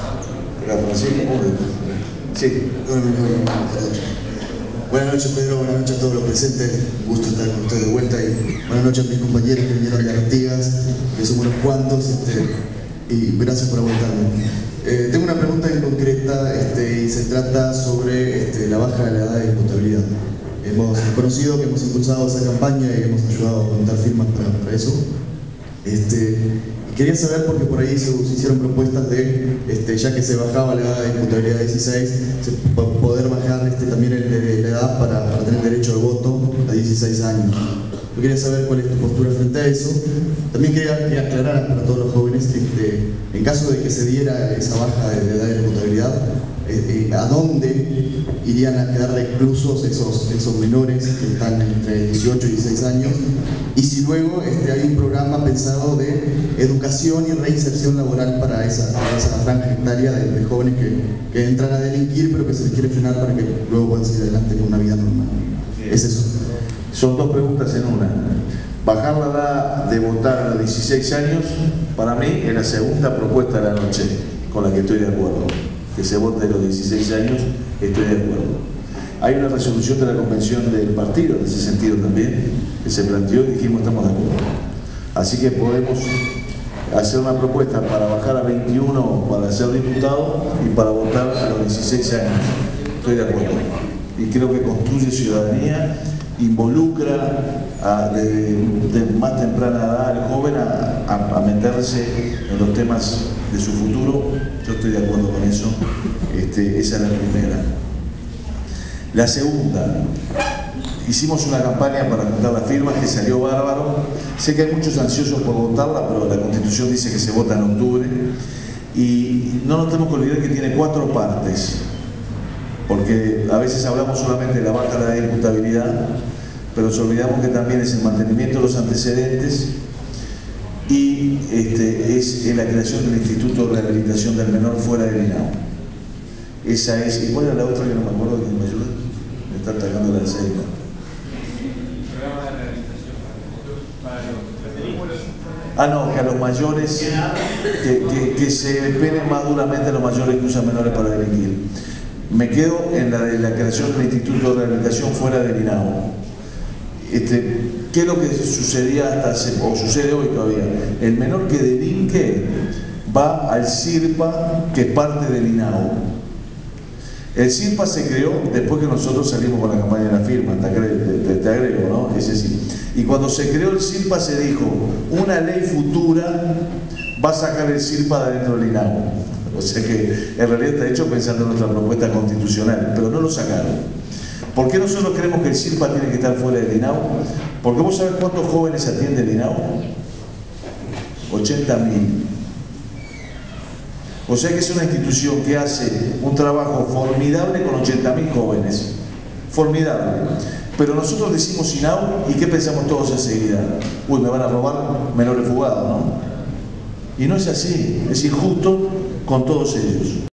Sí. Buenas noches, Pedro, buenas noches a todos los presentes, un gusto estar con ustedes de vuelta y buenas noches a mis compañeros que vinieron de Artigas, que somos unos cuantos, y gracias por aguantarme. Tengo una pregunta en concreta y se trata sobre la baja de la edad de imputabilidad. Hemos conocido que hemos impulsado esa campaña y hemos ayudado a juntar firmas para eso. Quería saber, porque por ahí se hicieron propuestas de, ya que se bajaba la edad de imputabilidad de 16, poder bajar también la edad para tener derecho al voto a 16 años. Yo quería saber cuál es tu postura frente a eso. También quería aclarar para todos los jóvenes que en caso de que se diera esa baja de edad de imputabilidad, ¿a dónde irían a quedar reclusos esos menores que están entre 18 y 16 años? Y si luego hay un programa pensado de educación y reinserción laboral para esa franja etaria de jóvenes que entran a delinquir, pero que se les quiere frenar para que luego puedan seguir adelante con una vida normal. Es eso. Son dos preguntas en una. Bajar la edad de votar a los 16 años, para mí es la segunda propuesta de la noche con la que estoy de acuerdo. Que se vote a los 16 años, estoy de acuerdo. Hay una resolución de la convención del partido en ese sentido también, que se planteó y dijimos estamos de acuerdo. Así que podemos hacer una propuesta para bajar a 21 para ser diputado y para votar a los 16 años. Estoy de acuerdo. Y creo que construye ciudadanía, involucra desde más temprana edad al joven a meterse en los temas de su futuro. Yo estoy de acuerdo con eso. Esa es la primera. La segunda, hicimos una campaña para juntar las firmas que salió bárbaro. Sé que hay muchos ansiosos por votarla, pero la Constitución dice que se vota en octubre. Y no nos tenemos que olvidar que tiene 4 partes, porque a veces hablamos solamente de la baja de la imputabilidad, pero nos olvidamos que también es el mantenimiento de los antecedentes y es la creación del Instituto de Rehabilitación del Menor fuera del INAO. Esa es. ¿Y cuál era la otra que no me acuerdo? ¿Quién me ayuda? Me está atacando la Alzheimer. Programa de rehabilitación No, que a los mayores, que se penen más duramente a los mayores que usan menores para delinquir. Me quedo en la creación del Instituto de Rehabilitación fuera del INAO. ¿Qué es lo que sucedía o sucede hoy todavía? El menor que delinque va al CIRPA, que es parte del INAO. El CIRPA se creó después que nosotros salimos con la campaña de la firma, te agrego, ¿no? Es decir, y cuando se creó el CIRPA se dijo, una ley futura va a sacar el CIRPA de dentro del INAO. O sea que en realidad está hecho pensando en nuestra propuesta constitucional, pero no lo sacaron. ¿Por qué nosotros creemos que el CIRPA tiene que estar fuera del INAO? Porque vos sabés cuántos jóvenes atiende el INAO. 80.000. O sea que es una institución que hace un trabajo formidable con 80.000 jóvenes. Formidable. Pero nosotros decimos INAO y ¿qué pensamos todos enseguida? Uy, me van a robar menores fugados, ¿no? Y no es así, es injusto con todos ellos.